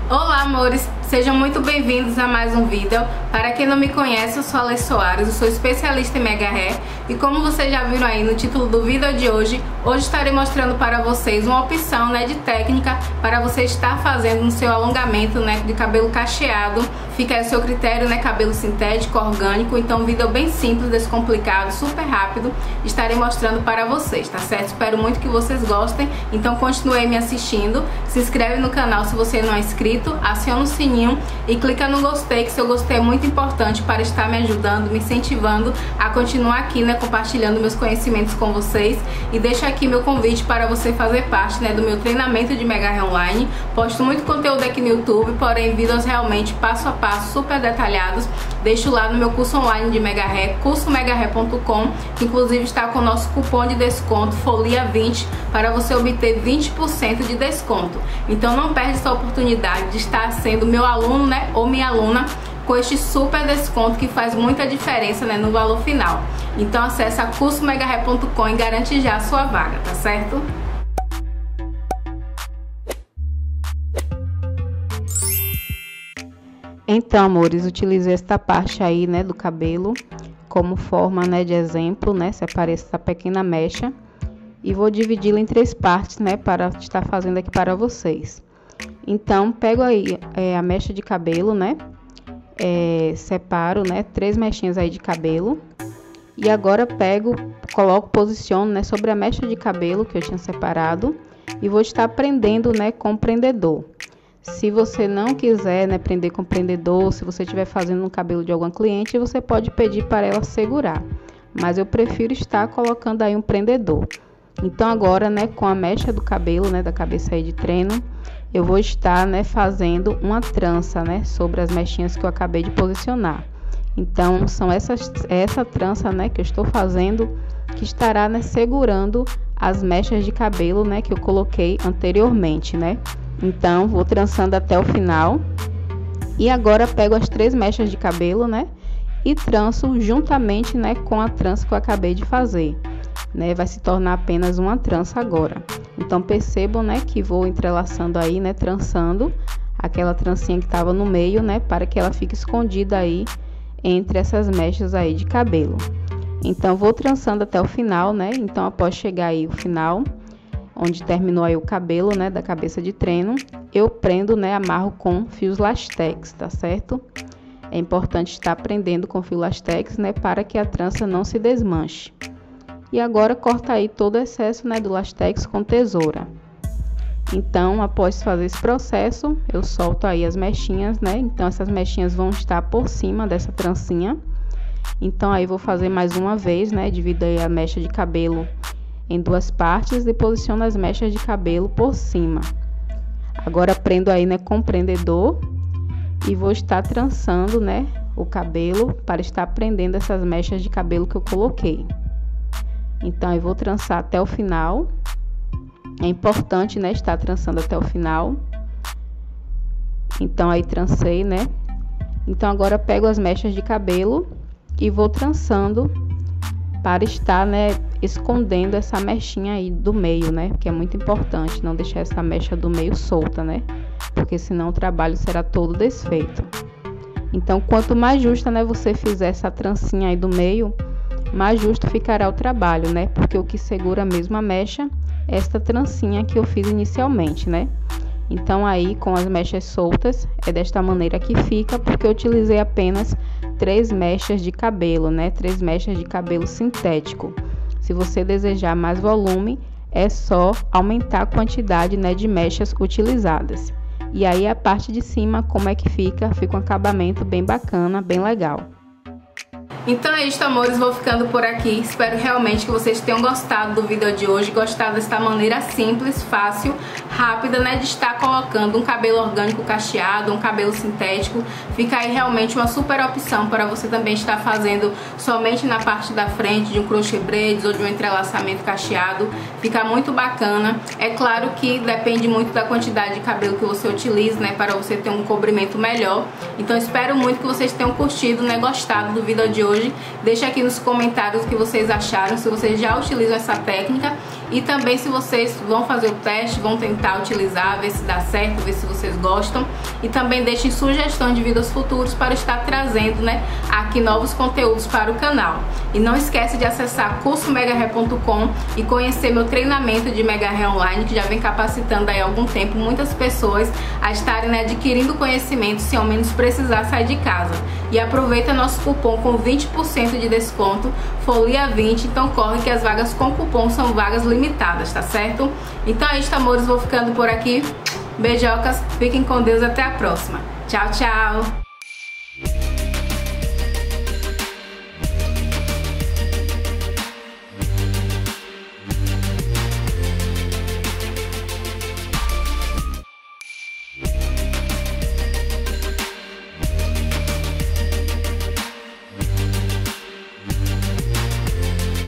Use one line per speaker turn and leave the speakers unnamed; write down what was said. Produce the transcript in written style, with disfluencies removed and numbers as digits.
Olá, amores! Sejam muito bem-vindos a mais um vídeo. Para quem não me conhece, eu sou a Alê Soares, eu sou especialista em mega hair e como vocês já viram aí no título do vídeo de hoje estarei mostrando para vocês uma opção de técnica para você estar fazendo no seu alongamento de cabelo cacheado. Fica aí o seu critério, cabelo sintético, orgânico. Então um vídeo bem simples, descomplicado, super rápido, estarei mostrando para vocês, tá certo? Espero muito que vocês gostem, então continue me assistindo, se inscreve no canal se você não é inscrito, aciona o sininho e clica no gostei, que seu gostei é muito importante para estar me ajudando, me incentivando a continuar aqui, compartilhando meus conhecimentos com vocês. E deixa aqui meu convite para você fazer parte, do meu treinamento de mega hair online. Posto muito conteúdo aqui no YouTube, porém vídeos realmente passo a passo, super detalhados. Deixo lá no meu curso online de mega hair, cursomegahair.com, que inclusive está com o nosso cupom de desconto FOLIA20 para você obter 20% de desconto. Então não perde essa oportunidade de estar sendo meu aluno, ou minha aluna, com este super desconto que faz muita diferença, no valor final. Então acesse a cursomegahair.com e garante já a sua vaga, tá certo? Então, amores, utilizei esta parte aí, do cabelo como forma, de exemplo, separei essa pequena mecha e vou dividi-la em 3 partes, para estar fazendo aqui para vocês. Então, pego aí a mecha de cabelo, separo, 3 mechinhas aí de cabelo. E agora coloco, posiciono, sobre a mecha de cabelo que eu tinha separado. E vou estar prendendo, com o prendedor. Se você não quiser, prender com o prendedor, se você estiver fazendo no cabelo de alguma cliente, você pode pedir para ela segurar. Mas eu prefiro estar colocando aí um prendedor. Então agora, com a mecha do cabelo, da cabeça aí de treino, eu vou estar, fazendo uma trança, sobre as mechinhas que eu acabei de posicionar. Então, são essa trança, que eu estou fazendo, que estará, segurando as mechas de cabelo, que eu coloquei anteriormente, Então, vou trançando até o final. E agora, pego as 3 mechas de cabelo, e tranço juntamente, com a trança que eu acabei de fazer. Vai se tornar apenas uma trança agora. Então percebam, que vou entrelaçando aí, trançando aquela trancinha que estava no meio, para que ela fique escondida aí entre essas mechas aí de cabelo. Então vou trançando até o final, Então após chegar aí o final, onde terminou aí o cabelo, da cabeça de treino, eu prendo, amarro com fios lastex, tá certo? É importante estar prendendo com fio lastex, para que a trança não se desmanche. E agora corta aí todo o excesso, do lastex com tesoura. Então, após fazer esse processo, eu solto aí as mechinhas, Então, essas mechinhas vão estar por cima dessa trancinha. Então, aí vou fazer mais uma vez, Divido aí a mecha de cabelo em 2 partes e posiciono as mechas de cabelo por cima. Agora, prendo aí, com o prendedor e vou estar trançando, o cabelo para estar prendendo essas mechas de cabelo que eu coloquei. Então, eu vou trançar até o final. É importante, estar trançando até o final. Então, aí trancei, Então, agora pego as mechas de cabelo e vou trançando para estar, escondendo essa mechinha aí do meio, Porque é muito importante não deixar essa mecha do meio solta, Porque senão o trabalho será todo desfeito. Então, quanto mais justa, você fizer essa trancinha aí do meio, mais justo ficará o trabalho, Porque o que segura mesmo a mecha é esta trancinha que eu fiz inicialmente, Então, aí, com as mechas soltas, é desta maneira que fica, porque eu utilizei apenas 3 mechas de cabelo, 3 mechas de cabelo sintético. Se você desejar mais volume, é só aumentar a quantidade, de mechas utilizadas. E aí, a parte de cima, como é que fica? Fica um acabamento bem bacana, bem legal. Então é isso, amores, vou ficando por aqui. Espero realmente que vocês tenham gostado do vídeo de hoje, gostado desta maneira simples, fácil, rápida, de estar colocando um cabelo orgânico cacheado, um cabelo sintético. Fica aí realmente uma super opção para você também estar fazendo somente na parte da frente de um crochet braids ou de um entrelaçamento cacheado. Fica muito bacana. É claro que depende muito da quantidade de cabelo que você utiliza, para você ter um cobrimento melhor. Então espero muito que vocês tenham curtido, gostado do vídeo de hoje. Deixa aqui nos comentários o que vocês acharam, se vocês já utilizam essa técnica. E também, se vocês vão fazer o teste, vão tentar utilizar, ver se dá certo, ver se vocês gostam. E também deixem sugestão de vídeos futuros para estar trazendo, né, aqui novos conteúdos para o canal. E não esquece de acessar cursomegahair.com e conhecer meu treinamento de Mega Hair Online, que já vem capacitando aí há algum tempo muitas pessoas a estarem, né, adquirindo conhecimento sem ao menos precisar sair de casa. E aproveita nosso cupom com 20% de desconto, FOLIA20, então corre que as vagas com cupom são vagas limitadas, tá certo? Então é isso, amores, vou ficando por aqui. Beijocas, fiquem com Deus, até a próxima. Tchau, tchau!